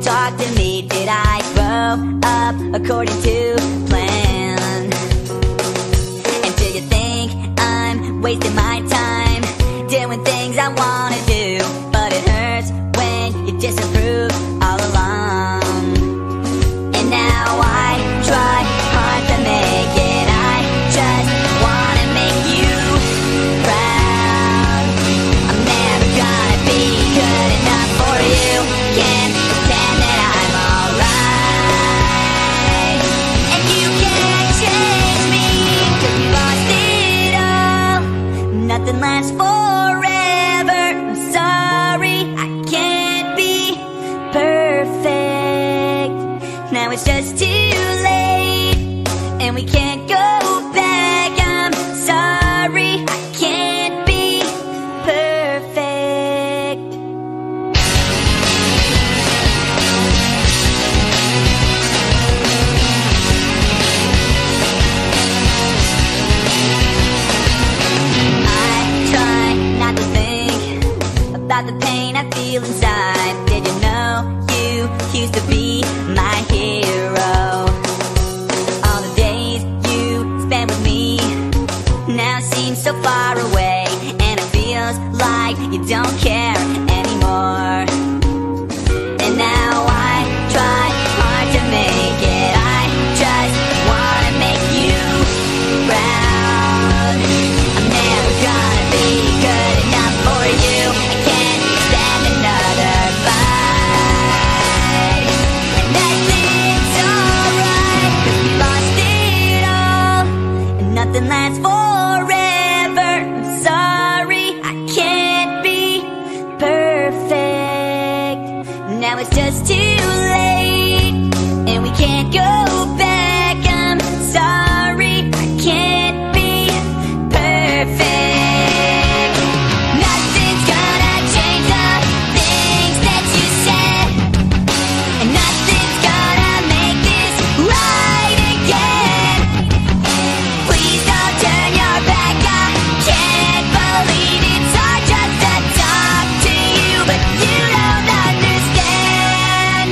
talk to me? Did I grow up according to plan? And do you think I'm wasting my time doing things I wanna do? But it hurts when you disapprove all along. And now I try hard to make it. I just wanna make you proud. I'm never gonna be good enough for you. Can't pretend that I'm alright. And you can't change me, 'cause we lost it all. Nothing lasts forever. I'm sorry, I can't be perfect. Now it's just too late, and we can't go back. I'm sorry, I can't be perfect. I try not to think about the pain I feel inside. Did you know you used to be my hero? All the days you spent with me now seem so far away, and it feels like you don't care anymore. And now I try hard to make it. I just wanna make you proud. I'm never gonna be good enough for you. I can't stand another fight. And nothing's alright, 'cause we lost it all. And nothing lasts forever. I'm sorry, I can't be perfect. Now it's just too late, and we can't go back. I'm sorry, I can't be perfect. Nothing's gonna change the things that you said, and nothing's gonna make this right again. Please don't turn your back. I can't believe it's hard just to talk to you, but you don't understand.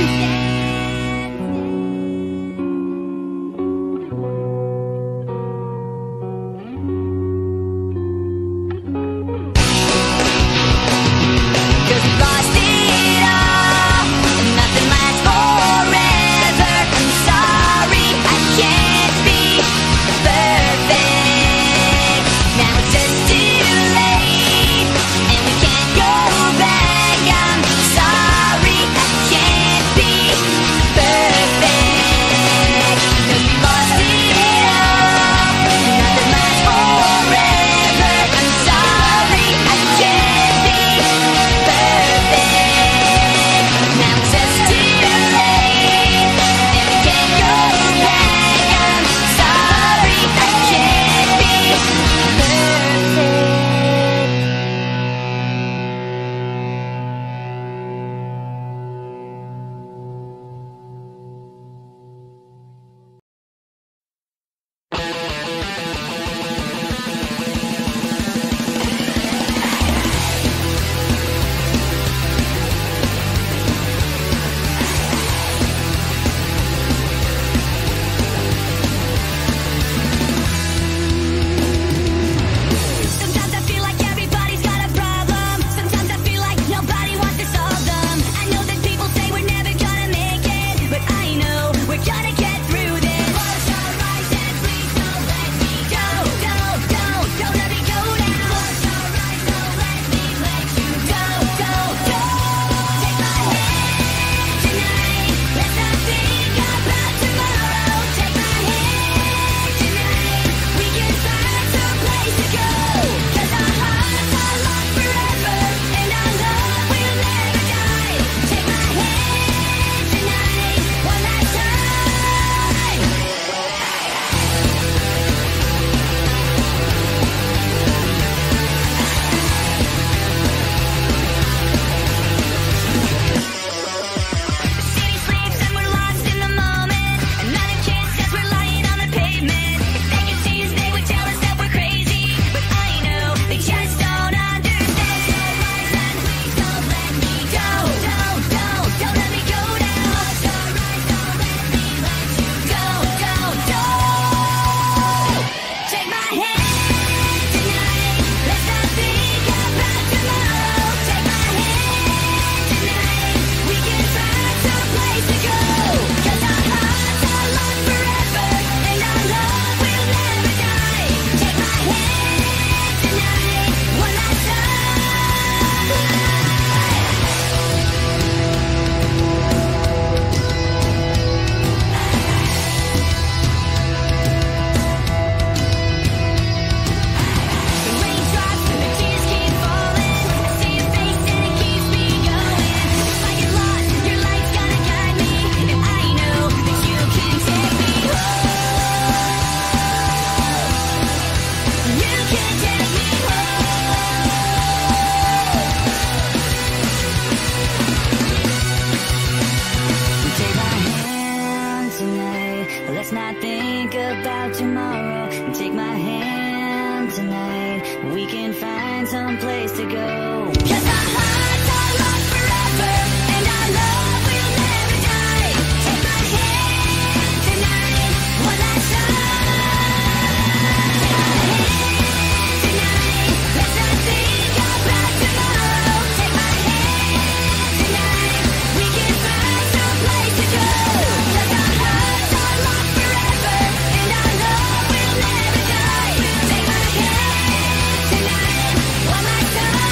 go. 'Cause our hearts are lost forever, and our love will never die. Take my hand tonight, one last time. Take my hand tonight, let's not think about tomorrow. Take my hand tonight, we can find some place to go. 'Cause our hearts are lost forever, and our love will never die. Take my hand tonight, one last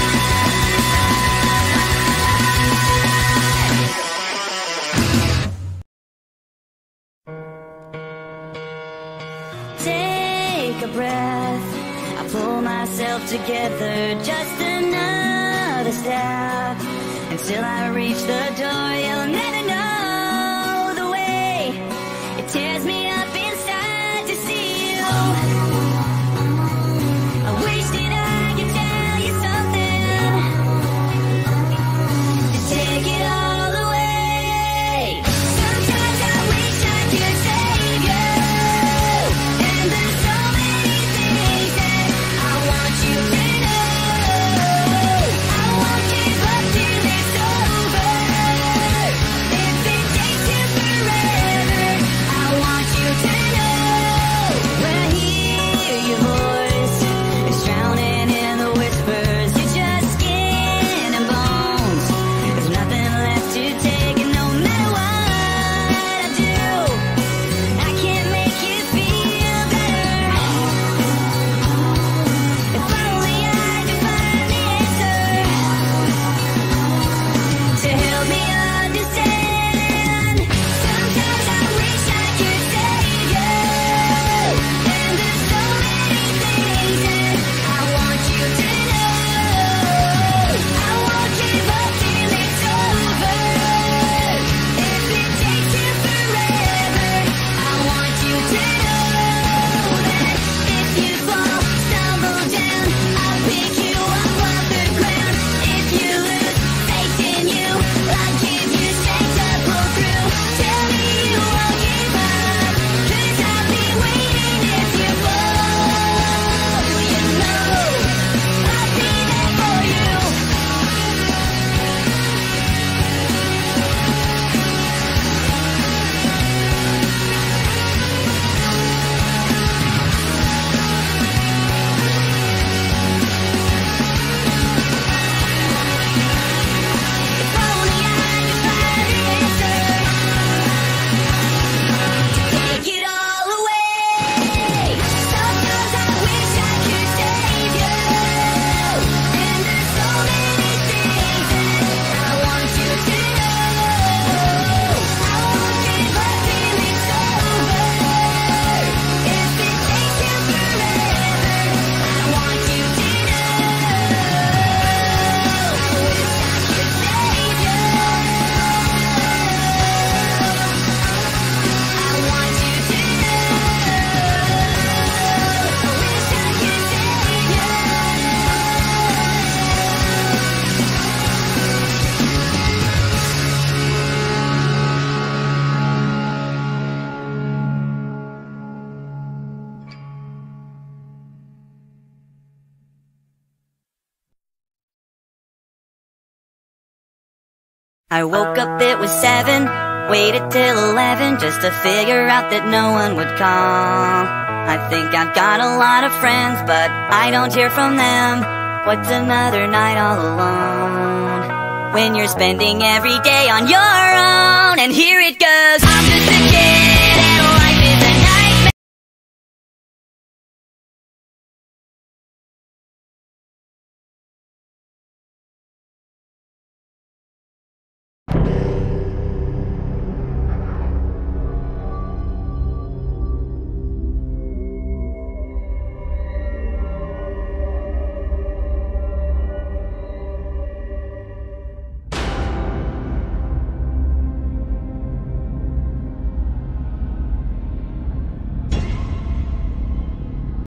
time. Take a breath, I pull myself together, just another step. Until I reach the door, you'll never know the way it tears me up inside to see you. I wish that I could tell you something to take it all away. Sometimes I wish I could save you, and there's so many things that I want you to know. I won't give up till it's over. If it takes you forever, I want you to know. When I hear your voice, it's drowning in the whispers. You're just skin and bones. There's nothing left to take, and no matter what I do, I can't make you feel better. If only I could find the answer to help me understand. Sometimes I wish I could save you, and there's so many things that I want you to know. I won't give up till it's over. If it takes you forever, I want you to know that if you fall, stumble down, I'll pick you up off the ground. If you lose faith in you, I'll give you strength to pull through. Tell me you won't give up, 'cause I'll be waiting if you fall. You know I'll be there for you. If only I could find the answer to take it all away. Sometimes I wish I could save you, and there's so many things that I want you to know. I won't give up till it's over. If it takes you forever, I want you to know. Wish I could save you. I want you to know. Wish I could save you. I woke up, it was 7, waited till 11 just to figure out that no one would call. I think I've got a lot of friends, but I don't hear from them. What's another night all alone when you're spending every day on your own? And here it goes. I'm just